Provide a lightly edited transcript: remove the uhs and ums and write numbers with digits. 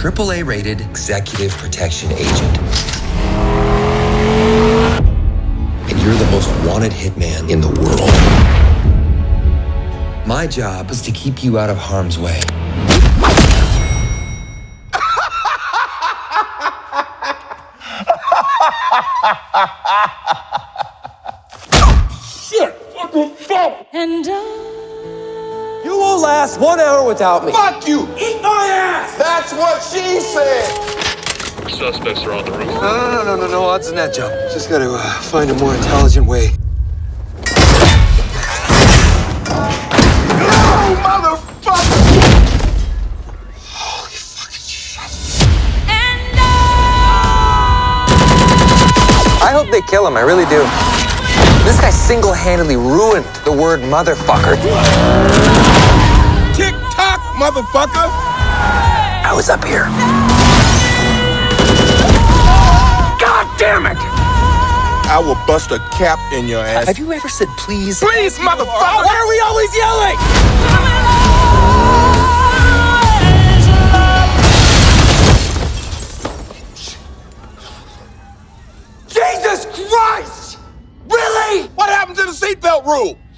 AAA rated executive protection agent. And you're the most wanted hitman in the world. My job is to keep you out of harm's way. Shit! What the fuck? And you won't last 1 hour without me. Fuck you! Eat my ass! That's what she said! Suspects are on the roof. No odds in that, Joe. Just gotta find a more intelligent way. No, motherfucker! Holy fucking shit. I hope they kill him, I really do. This guy single-handedly ruined the word motherfucker. Tick-tock, motherfucker! I was up here. God damn it! I will bust a cap in your ass. Have you ever said please? Please, motherfucker! Why are we always yelling? Jesus Christ! Really? What happened to the seatbelt rule?